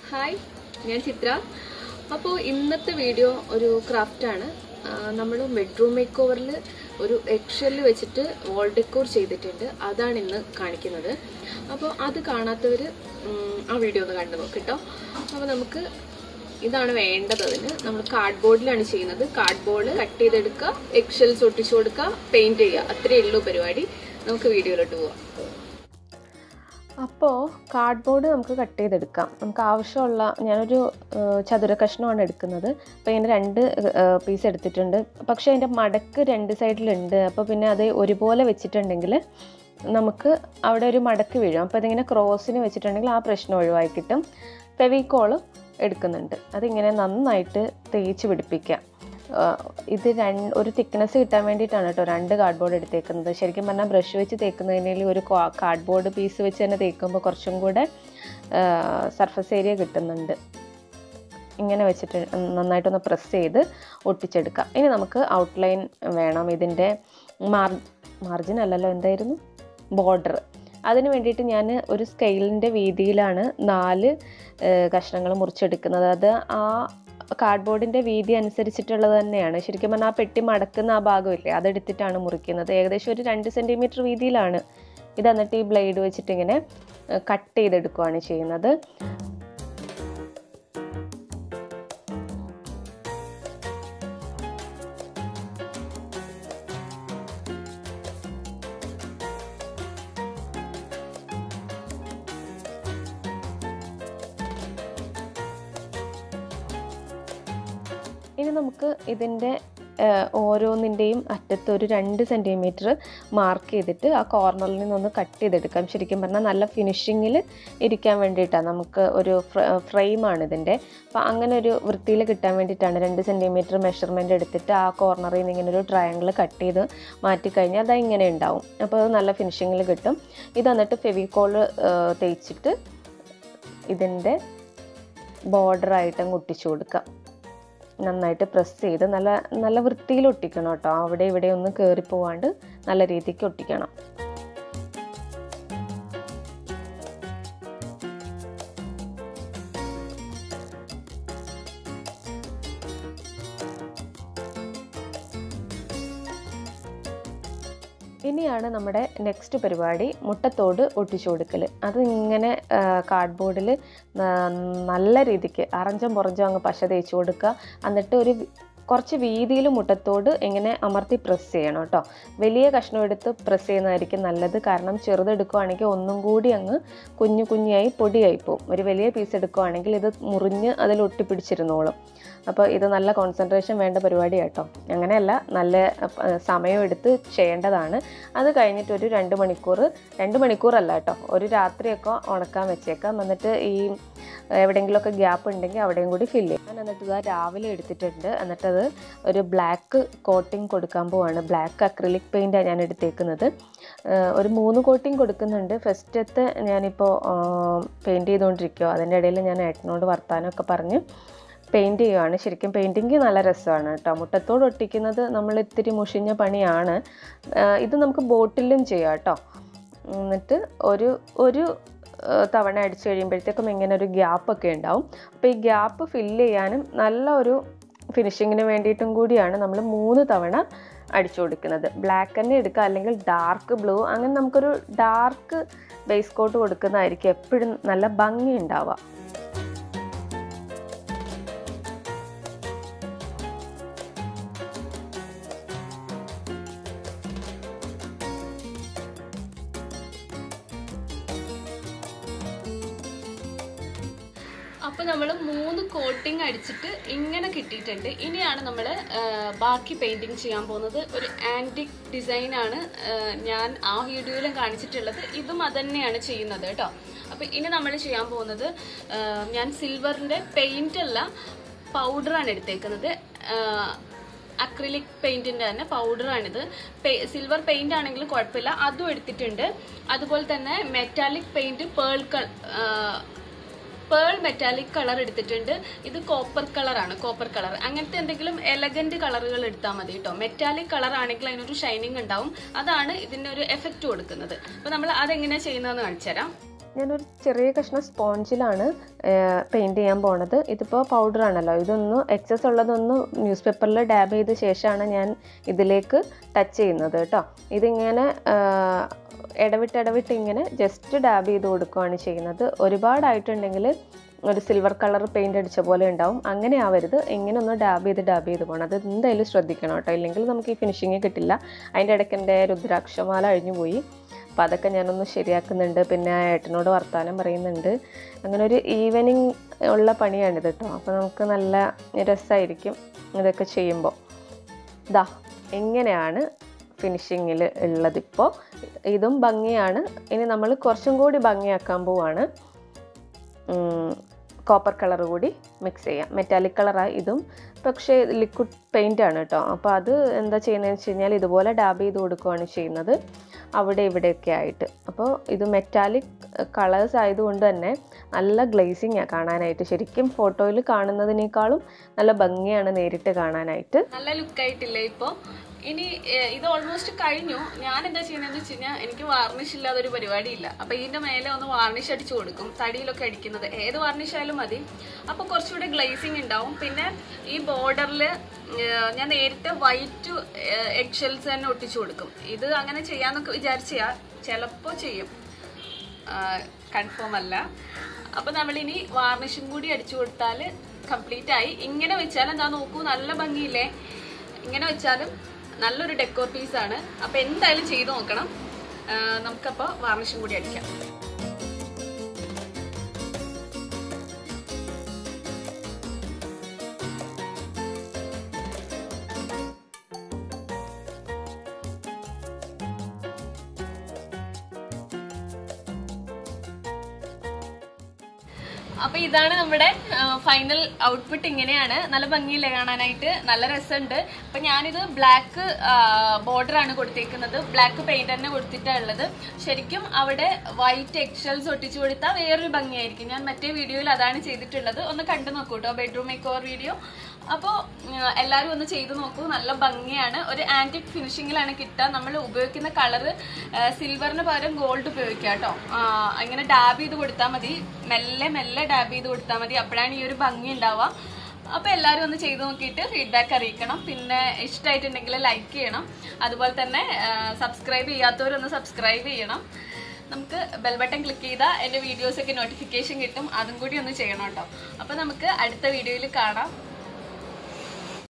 Hi, I am Chithra. So, in this video, a craft. We have bedroom makeover eggshell wall decor. That's what we will see. So, that's the video. So, we cardboard. Cardboard, cut eggshells, paint. That's the video. അപ്പോൾ cardboard നമുക്ക് cut ചെയ്തെടുക്കാം. നമുക്ക് ആവശ്യമുള്ള ഞാനൊരു ചതുര കഷ്ണമാണ് എടുക്കുന്നത്. അപ്പോൾ ഇതിന് രണ്ട് പീസ് എടുത്തിട്ടുണ്ട്. പക്ഷേ അതിൻ്റെ മടക്ക് രണ്ട് സൈഡിലുണ്ട്. അപ്പോൾ പിന്നെ അത് ഒരുപോലെ വെച്ചിട്ടുണ്ടെങ്കിൽ നമുക്ക് അവിടെ ഒരു മടക്ക് വീഴും. അപ്പോൾ അതിങ്ങനെ ക്രോസിന് വെച്ചിട്ടുണ്ടെങ്കിൽ ആ പ്രശ്നം ഒഴിവാക്കി കിട്ടും. ഫെവിക്കോൾ എടുക്കുന്നുണ്ട്. അതിങ്ങനെ നന്നായിട്ട് തേച്ച് പിടിപ്പിക്കാം. ഇത് ഒരു തിക്നെസ് കിട്ടാൻ വേണ്ടിയിട്ടാണ് കേട്ടോ രണ്ട് കാർഡ്ബോർഡ് എടുത്തേക്കുന്നത്. ശരിക്കും പറഞ്ഞാൽ ബ്രഷ് വെച്ച് തേക്കുന്നതിനേൽ ഒരു കാർഡ്ബോർഡ് പീസ് വെച്ച് തന്നെ തേക്കുമ്പോൾ കുറച്ചും കൂടെ സർഫസ് ഏരിയ കിട്ടുന്നുണ്ട്. ഇങ്ങനെ വെച്ചിട്ട് നന്നായിട്ടൊന്ന് പ്രസ് ചെയ്ത് ഒട്ടിച്ചെടുക്കാം. ഇനി നമുക്ക് ഔട്ട്ലൈൻ വേണം. ഇതിൻ്റെ മാർജിൻ അല്ലല്ലോ, എന്തായിരുന്നു, ബോർഡർ. അതിന് വേണ്ടിയിട്ട് ഞാൻ ഒരു സ്കെയിലിൻ്റെ വീതിയിലാണ് 4 കഷ്ണങ്ങൾ മുറിച്ചെടുക്കുന്നത്. അത് ആ കാർഡ്ബോർഡിൻ്റെ വീതി അനുസരിച്ചിട്ടുള്ളത് തന്നെയാണ്. ശരിക്കും പറഞ്ഞാൽ ആ പെട്ടി മടക്കുന്ന ആ ഭാഗമില്ലേ, അതെടുത്തിട്ടാണ് മുറിക്കുന്നത്. ഏകദേശം ഒരു 2 സെൻറ്റിമീറ്റർ വീതിയിലാണ് ഇത്. എന്നിട്ട് ഈ ബ്ലേഡ് വെച്ചിട്ട് ഇങ്ങനെ കട്ട് ചെയ്തെടുക്കുകയാണ് ചെയ്യുന്നത്. ഇനി നമുക്ക് ഇതിൻ്റെ ഓരോന്നിൻ്റെയും അറ്റത്ത് ഒരു 2 സെൻറ്റിമീറ്റർ മാർക്ക് ചെയ്തിട്ട് ആ കോർണറിൽ നിന്നൊന്ന് കട്ട് ചെയ്തെടുക്കാം. ശരിക്കും പറഞ്ഞാൽ നല്ല ഫിനിഷിങ്ങിൽ ഇരിക്കാൻ വേണ്ടിയിട്ടാണ്. നമുക്ക് ഒരു ഫ്രെയിമാണ് ഇതിൻ്റെ. അപ്പോൾ അങ്ങനെ ഒരു വൃത്തിയിൽ കിട്ടാൻ വേണ്ടിയിട്ടാണ് 2 സെൻറ്റിമീറ്റർ മെഷർമെൻറ്റ് എടുത്തിട്ട് ആ കോർണറിൽ നിന്ന് ഇങ്ങനെ ഒരു ട്രയാങ്കിൾ കട്ട് ചെയ്ത് മാറ്റിക്കഴിഞ്ഞാൽ അത് ഇങ്ങനെ ഉണ്ടാവും. അപ്പോൾ അത് നല്ല ഫിനിഷിങ്ങിൽ കിട്ടും. ഇത് എന്നിട്ട് ഫെവിക്കോൾ തേച്ചിട്ട് ഇതിൻ്റെ ബോർഡറായിട്ട് അങ്ങ് ഒട്ടിച്ചു കൊടുക്കാം. നന്നായിട്ട് പ്രസ് ചെയ്ത് നല്ല വൃത്തിയിൽ ഒട്ടിക്കണം കേട്ടോ. അവിടെ ഇവിടെ ഒന്നും കയറിപ്പോവാണ്ട് നല്ല രീതിക്ക് ഒട്ടിക്കണം. ഇനിയാണ് നമ്മുടെ നെക്സ്റ്റ് പരിപാടി, മുട്ടത്തോട് ഒട്ടിച്ചു കൊടുക്കൽ. അത് ഇങ്ങനെ കാർഡ്ബോർഡിൽ നല്ല രീതിക്ക് അറഞ്ചം പുറഞ്ചം അങ്ങ് പശ തേച്ച് കൊടുക്കുക. എന്നിട്ട് കുറച്ച് വീതിയിൽ മുട്ടത്തോട് ഇങ്ങനെ അമർത്തി പ്രസ് ചെയ്യണം കേട്ടോ. വലിയ കഷ്ണം എടുത്ത് പ്രസ് ചെയ്യുന്നതായിരിക്കും നല്ലത്. കാരണം ചെറുതെടുക്കുകയാണെങ്കിൽ ഒന്നും കൂടി അങ്ങ് കുഞ്ഞായി പൊടിയായി പോകും. ഒരു വലിയ പീസ് എടുക്കുകയാണെങ്കിൽ ഇത് മുറിഞ്ഞ് അതിൽ ഒട്ടിപ്പിടിച്ചിരുന്നോളും. അപ്പോൾ ഇത് നല്ല കോൺസെൻട്രേഷൻ വേണ്ട പരിപാടി കേട്ടോ. അങ്ങനെയല്ല, നല്ല സമയം എടുത്ത് ചെയ്യേണ്ടതാണ്. അത് കഴിഞ്ഞിട്ട് ഒരു 2 മണിക്കൂറല്ല കേട്ടോ, ഒരു രാത്രിയൊക്കെ ഉണക്കാൻ വെച്ചേക്കാം. എന്നിട്ട് ഈ എവിടെയെങ്കിലുമൊക്കെ ഗ്യാപ്പ് ഉണ്ടെങ്കിൽ അവിടെയും കൂടി ഫില്ല് ചെയ്യാം. ഞാൻ എന്നിട്ട് ഇതാ രാവിലെ എടുത്തിട്ടുണ്ട്. എന്നിട്ടത് ഒരു ബ്ലാക്ക് കോട്ടിങ് കൊടുക്കാൻ പോവാണ്. ബ്ലാക്ക് അക്രിലിക് പെയിൻറ്റാണ് ഞാൻ എടുത്തേക്കുന്നത്. ഒരു 3 കോട്ടിങ് കൊടുക്കുന്നുണ്ട്. ഫസ്റ്റത്തെ ഞാനിപ്പോൾ പെയിൻറ്റ് ചെയ്തുകൊണ്ടിരിക്കുമോ, അതിൻ്റെ ഇടയിൽ ഞാൻ ഏട്ടനോട് വർത്താനമൊക്കെ പറഞ്ഞ് പെയിൻറ്റ് ചെയ്യുകയാണ്. ശരിക്കും പെയിൻറ്റിങ് നല്ല രസമാണ് കേട്ടോ. മുട്ടത്തോട് ഒട്ടിക്കുന്നത് നമ്മൾ ഇത്തിരി മുഷിഞ്ഞ പണിയാണ്. ഇത് നമുക്ക് ബോട്ടിലും ചെയ്യാം കേട്ടോ. എന്നിട്ട് ഒരു തവണ അടിച്ചു കഴിയുമ്പോഴത്തേക്കും ഇങ്ങനെ ഒരു ഗ്യാപ്പൊക്കെ ഉണ്ടാവും. അപ്പോൾ ഈ ഗ്യാപ്പ് ഫില്ല് ചെയ്യാനും നല്ല ഒരു ഫിനിഷിങ്ങിന് വേണ്ടിയിട്ടും കൂടിയാണ് നമ്മൾ 3 തവണ അടിച്ചു കൊടുക്കുന്നത്. ബ്ലാക്ക് തന്നെ എടുക്കുക, അല്ലെങ്കിൽ ഡാർക്ക് ബ്ലൂ. അങ്ങനെ നമുക്കൊരു ഡാർക്ക് ബേസ് കോട്ട് കൊടുക്കുന്നതായിരിക്കും എപ്പോഴും നല്ല ഭംഗി ഉണ്ടാവുക. അപ്പോൾ നമ്മൾ 3 കോട്ടിങ് അടിച്ചിട്ട് ഇങ്ങനെ കിട്ടിയിട്ടുണ്ട്. ഇനിയാണ് നമ്മൾ ബാക്കി പെയിൻറ്റിങ് ചെയ്യാൻ പോകുന്നത്. ഒരു ആൻറ്റിക് ഡിസൈനാണ് ഞാൻ ആ വീഡിയോയിലും കാണിച്ചിട്ടുള്ളത്. ഇതും അതുതന്നെയാണ് ചെയ്യുന്നത് കേട്ടോ. അപ്പോൾ ഇനി നമ്മൾ ചെയ്യാൻ പോകുന്നത്, ഞാൻ സിൽവറിൻ്റെ പെയിൻ്റ് അല്ല, പൗഡറാണ് എടുത്തേക്കുന്നത്. അക്രിലിക് പെയിൻറ്റിൻ്റെ തന്നെ പൗഡറാണിത്. സിൽവർ പെയിൻ്റ് ആണെങ്കിലും കുഴപ്പമില്ല, അതും എടുത്തിട്ടുണ്ട്. അതുപോലെ തന്നെ metallic paint, pearl metallic colour എടുത്തിട്ടുണ്ട്. ഇത് കോപ്പർ കളറാണ്, കോപ്പർ കളർ. അങ്ങനത്തെ എന്തെങ്കിലും എലഗന്റ് കളറുകൾ എടുത്താൽ മതി കേട്ടോ. മെറ്റാലിക് കളർ ആണെങ്കിൽ അതിനൊരു ഷൈനിങ് ഉണ്ടാവും. അതാണ് ഇതിനൊരു എഫക്റ്റ് കൊടുക്കുന്നത്. അപ്പോൾ നമ്മൾ അതെങ്ങനെയാണ് ചെയ്യുന്നതെന്ന് കാണിച്ചു തരാം. ഞാനൊരു ചെറിയ കഷ്ണം സ്പോഞ്ചിലാണ് പെയിൻറ്റ് ചെയ്യാൻ പോണത്. ഇതിപ്പോൾ പൗഡറാണല്ലോ, ഇതൊന്ന് എക്സസ് ഉള്ളതൊന്ന് ന്യൂസ് പേപ്പറിൽ ഡാബ് ചെയ്ത ശേഷമാണ് ഞാൻ ഇതിലേക്ക് ടച്ച് ചെയ്യുന്നത് കേട്ടോ. ഇതിങ്ങനെ ഇടവിട്ട് ഇങ്ങനെ ജസ്റ്റ് ഡാബ് ചെയ്ത് കൊടുക്കുകയാണ് ചെയ്യുന്നത്. ഒരുപാടായിട്ടുണ്ടെങ്കിൽ ഒരു സിൽവർ കളർ പെയിൻ്റ് അടിച്ച പോലെ ഉണ്ടാവും. അങ്ങനെ ആവരുത്, ഇങ്ങനെ ഒന്ന് ഡാബ് ചെയ്ത് പോകണം. അത് എന്തായാലും ശ്രദ്ധിക്കണം കേട്ടോ, ഇല്ലെങ്കിൽ നമുക്ക് ഈ ഫിനിഷിങ് കിട്ടില്ല. അതിൻ്റെ ഇടയ്ക്ക് എൻ്റെ രുദ്രാക്ഷമാല അഴിഞ്ഞു പോയി, അപ്പോൾ അതൊക്കെ ഞാനൊന്ന് ശരിയാക്കുന്നുണ്ട്. പിന്നെ ഏട്ടനോട് വർത്താനം പറയുന്നുണ്ട്. അങ്ങനെ ഒരു ഈവനിങ് ഉള്ള പണിയാണിത് കേട്ടോ. അപ്പോൾ നമുക്ക് നല്ല രസമായിരിക്കും ഇതൊക്കെ ചെയ്യുമ്പോൾ. ദാ എങ്ങനെയാണ് ഫിനിഷിങ്ങിൽ ഉള്ളതിപ്പോൾ. ഇതും ഭംഗിയാണ്. ഇനി നമ്മൾ കുറച്ചും കൂടി ഭംഗിയാക്കാൻ പോവാണ്. കോപ്പർ കളർ കൂടി മിക്സ് ചെയ്യാം. മെറ്റാലിക് കളറാണ് ഇതും, പക്ഷേ ലിക്വിഡ് പെയിൻ്റ് ആണ് കേട്ടോ. അപ്പോൾ അത് എന്താ ചെയ്യുന്നതെന്ന് വെച്ച് കഴിഞ്ഞാൽ ഇതുപോലെ ഡാബ് ചെയ്ത് കൊടുക്കുകയാണ് ചെയ്യുന്നത് അവിടെ ഇവിടെയൊക്കെ ആയിട്ട്. അപ്പോൾ ഇത് മെറ്റാലിക് കളേഴ്സ് ആയതുകൊണ്ട് തന്നെ നല്ല ഗ്ലേസിങ്ങാണ് കാണാനായിട്ട്. ശരിക്കും ഫോട്ടോയിൽ കാണുന്നതിനേക്കാളും നല്ല ഭംഗിയാണ് നേരിട്ട് കാണാനായിട്ട്. നല്ല ലുക്കായിട്ടില്ലേ ഇപ്പോൾ? ഇനി ഇത് ഓൾമോസ്റ്റ് കഴിഞ്ഞു. ഞാൻ എന്താ ചെയ്യുന്നതെന്ന് വെച്ച് കഴിഞ്ഞാൽ എനിക്ക് വാർണിഷ് ഇല്ലാതെ ഒരു പരിപാടിയില്ല. അപ്പോൾ ഇതിൻ്റെ മേലെ ഒന്ന് വാർണിഷ് അടിച്ചു കൊടുക്കും. തടിയിലൊക്കെ അടിക്കുന്നത് ഏത് വാർണിഷ് ആയാലും മതി. അപ്പോൾ കുറച്ചുകൂടെ ഗ്ലേസിങ് ഉണ്ടാവും. പിന്നെ ഈ ബോർഡറിൽ ഞാൻ നേരിട്ട് വൈറ്റ് എഗ്ഷെൽസ് തന്നെ ഒട്ടിച്ചു കൊടുക്കും. ഇത് അങ്ങനെ ചെയ്യാന്നൊക്കെ വിചാരിച്ചാൽ ചിലപ്പോൾ ചെയ്യും, കൺഫേം അല്ല. അപ്പോൾ നമ്മളിനി വാർണിഷും കൂടി അടിച്ചു കൊടുത്താൽ കംപ്ലീറ്റ് ആയി. ഇങ്ങനെ വെച്ചാൽ എന്താ നോക്കൂ, നല്ല ഭംഗിയില്ലേ? ഇങ്ങനെ വെച്ചാലും നല്ലൊരു ഡെക്കോർ പീസാണ്. അപ്പോൾ എന്തായാലും ചെയ്ത് നോക്കണം. നമുക്കപ്പോൾ വാർണിഷും കൂടി അടിക്കാം. അപ്പോൾ ഇതാണ് നമ്മുടെ ഫൈനൽ ഔട്ട്പുട്ട്. ഇങ്ങനെയാണ്. നല്ല ഭംഗിയില്ലേ കാണാനായിട്ട്? നല്ല രസമുണ്ട്. അപ്പം ഞാനിത് ബ്ലാക്ക് ബോർഡറാണ് കൊടുത്തേക്കുന്നത്. ബ്ലാക്ക് പെയിന്റ് തന്നെ കൊടുത്തിട്ടുള്ളത്. ശരിക്കും അവിടെ വൈറ്റ് എക്സൽസ് ഒട്ടിച്ചു കൊടുത്താൽ വേറൊരു ഭംഗിയായിരിക്കും. ഞാൻ മറ്റേ വീഡിയോയിൽ അതാണ് ചെയ്തിട്ടുള്ളത്. ഒന്ന് കണ്ടു നോക്കൂ കേട്ടോ, ബെഡ്റൂം മേക്കോവർ വീഡിയോ. അപ്പോൾ എല്ലാവരും ഒന്ന് ചെയ്ത് നോക്കൂ. നല്ല ഭംഗിയാണ്. ഒരു ആൻറ്റിക് ഫിനിഷിങ്ങിലാണ് കിട്ടുക. നമ്മൾ ഉപയോഗിക്കുന്ന കളറ് സിൽവറിന് പകരം ഗോൾഡ് ഉപയോഗിക്കാം കേട്ടോ. ഇങ്ങനെ ഡാബ് ചെയ്ത് കൊടുത്താൽ മതി, മെല്ലെ ഡാബ് ചെയ്ത് കൊടുത്താൽ മതി. അപ്പോഴാണ് ഈ ഒരു ഭംഗി ഉണ്ടാവുക. അപ്പോൾ എല്ലാവരും ഒന്ന് ചെയ്ത് നോക്കിയിട്ട് ഫീഡ്ബാക്ക് അറിയിക്കണം. പിന്നെ ഇഷ്ടമായിട്ടുണ്ടെങ്കിൽ ലൈക്ക് ചെയ്യണം. അതുപോലെ തന്നെ സബ്സ്ക്രൈബ് ചെയ്യാത്തവരൊന്ന് സബ്സ്ക്രൈബ് ചെയ്യണം. നമുക്ക് ബെൽ ബട്ടൺ ക്ലിക്ക് ചെയ്താൽ എൻ്റെ വീഡിയോസൊക്കെ നോട്ടിഫിക്കേഷൻ കിട്ടും. അതും കൂടി ഒന്ന് ചെയ്യണം കേട്ടോ. അപ്പോൾ നമുക്ക് അടുത്ത വീഡിയോയിൽ കാണാം.